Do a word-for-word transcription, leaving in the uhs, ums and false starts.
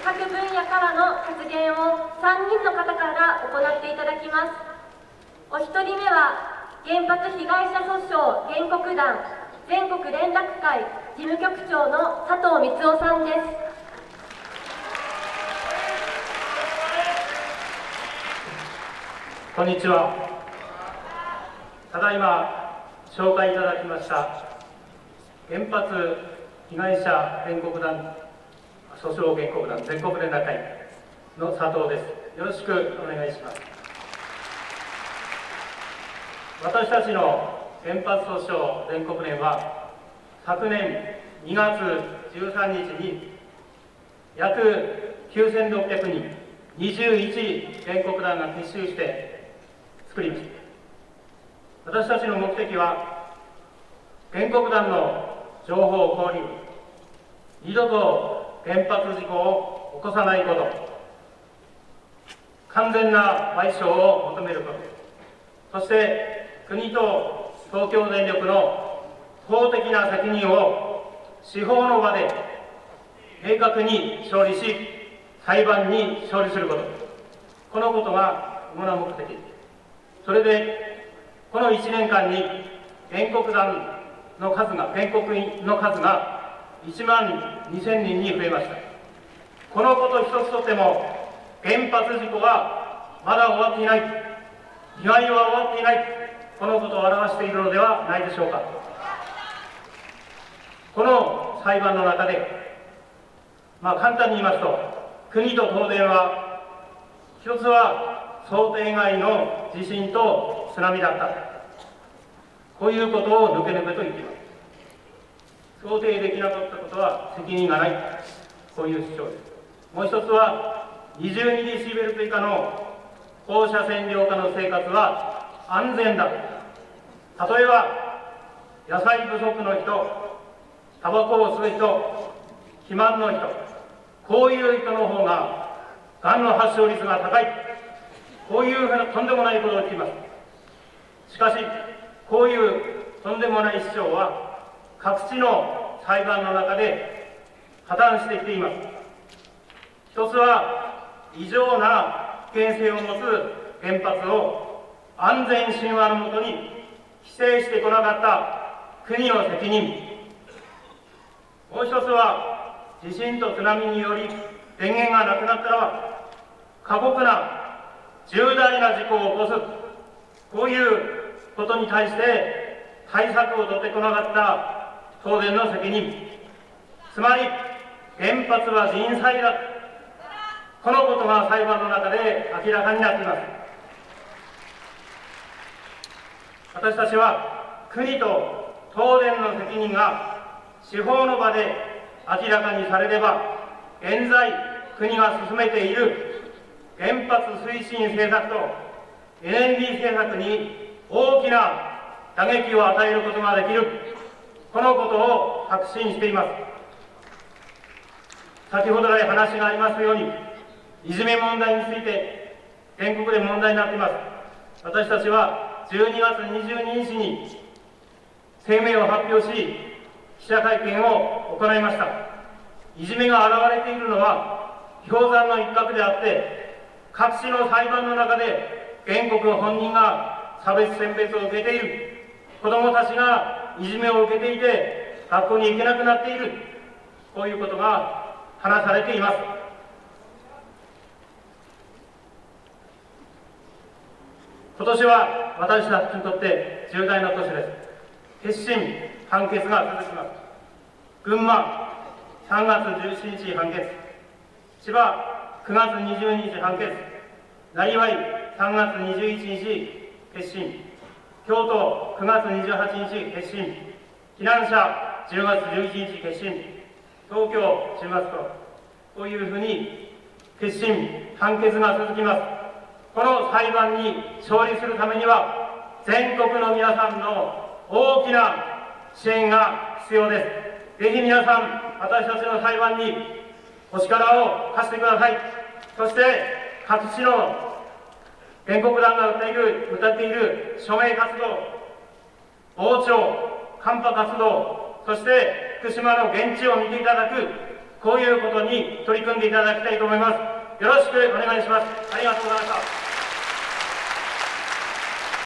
各分野からの発言をさんにんの方から行っていただきます。お一人目は、原発被害者訴訟原告団全国連絡会事務局長の佐藤光雄さんです。 こんにちは。ただいま紹介いただきました原発被害者原告団訴訟原告団全国連絡会の佐藤です。よろしくお願いします。私たちの原発訴訟全国連は昨年にがつじゅうさんにちに約きゅうせんろっぴゃくにんにじゅういち原告団が結集して作りました。私たちの目的は原告団の情報交流、二度と原発事故を起こさないこと、完全な賠償を求めること、そして国と東京電力の法的な責任を司法の場で明確に処理し、裁判に勝利すること、このことが主な目的。それでこのいちねんかんに原告団の数が、原告員の数がいちまんにせんにんに増えました。このこと一つとっても原発事故はまだ終わっていない、被害は終わっていない、このことを表しているのではないでしょうか。この裁判の中で、まあ、簡単に言いますと、国と東電は、一つは想定外の地震と津波だった、こういうことを抜け抜けと言っています。想定できなかったことは責任がない、こういう主張です。もう一つは、にじゅうにデシベル以下の放射線量下の生活は安全だ。例えば、野菜不足の人、タバコを吸う人、肥満の人、こういう人の方が、がんの発症率が高い。こういうとんでもないことを言っています。しかし、こういうとんでもない主張は、各地の裁判の中で破綻してきています。一つは、異常な危険性を持つ原発を安全神話のもとに規制してこなかった国の責任。もう一つは、地震と津波により電源がなくなったら、過酷な重大な事故を起こす、こういうことに対して対策を取ってこなかった東電の責任。つまり、原発は人災だ。このことが裁判の中で明らかになっています。私たちは国と東電の責任が司法の場で明らかにされれば、現在国が進めている原発推進政策とエネルギー政策に大きな打撃を与えることができる、このことを確信しています。先ほど来話がありますように、いじめ問題について全国で問題になっています。私たちはじゅうにがつにじゅうににちに声明を発表し、記者会見を行いました。いじめが現れているのは氷山の一角であって、各地の裁判の中で原告本人が差別選別を受けている、子どもたちがいじめを受けていて学校に行けなくなっている、こういうことが話されています。今年は私たちにとって重大な年です。決審判決が続きます。群馬さんがつじゅうしちにち判決、千葉くがつにじゅうににち判決、なりわいさんがつにじゅういちにち決審、京都くがつにじゅうはちにち決審、避難者じゅうがつじゅういちにち決審、東京じゅうがつと、こういうふうに決審判決が続きます。この裁判に勝利するためには、全国の皆さんの大きな支援が必要です。ぜひ皆さん、私たちの裁判にお力を貸してください。そして各地の原告団が訴える歌っている署名活動、傍聴、カンパ活動、そして福島の現地を見ていただく、 こういうことに取り組んでいただきたいと思います。よろしくお願いします。ありがとうございました。